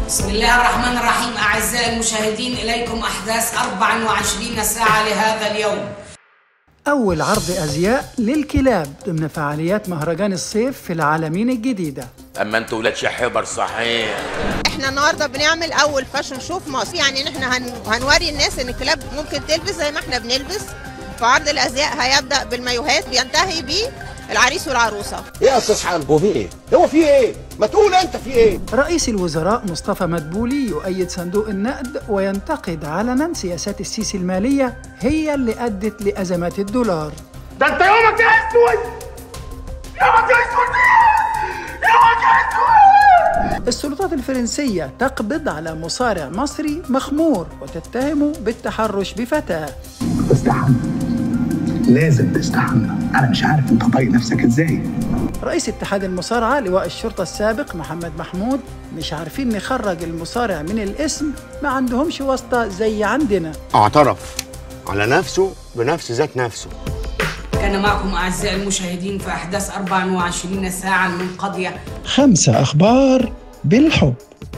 بسم الله الرحمن الرحيم. أعزائي المشاهدين، إليكم أحداث 24 ساعة لهذا اليوم. أول عرض أزياء للكلاب ضمن فعاليات مهرجان الصيف في العالمين الجديدة. أما أنتوا ولاد شحبر صحيح. احنا النهارده بنعمل أول فاشن شو في مصر، يعني احنا هنوري الناس إن الكلاب ممكن تلبس زي ما احنا بنلبس. فعرض الأزياء هيبدأ بالمايوهات بينتهي بيه العريس والعروسة. ايه يا استاذ حمد، هو في ايه؟ هو في ايه؟ ما تقول انت في ايه؟ رئيس الوزراء مصطفى مدبولي يؤيد صندوق النقد وينتقد علنا سياسات السيسي المالية هي اللي أدت لأزمات الدولار. ده انت يومك اسود، يومك اسود، يومك اسود. السلطات الفرنسية تقبض على مصارع مصري مخمور وتتهمه بالتحرش بفتاة. استحمى، لازم تستحمى. أنا مش عارف أنت طايق نفسك إزاي. رئيس اتحاد المصارعة لواء الشرطة السابق محمد محمود مش عارفين نخرج المصارع من الاسم، ما عندهمش واسطة زي عندنا. اعترف على نفسه بنفس ذات نفسه. كان معكم أعزائي المشاهدين في أحداث 24 ساعة المنقضية 5 أخبار بالحب.